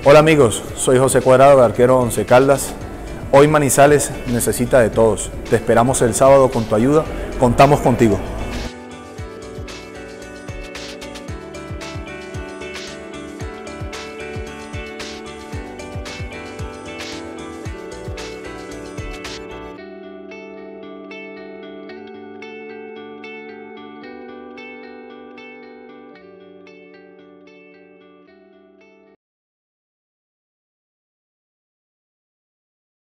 Hola amigos, soy José Cuadrado, arquero Once Caldas. Hoy Manizales necesita de todos. Te esperamos el sábado con tu ayuda. Contamos contigo.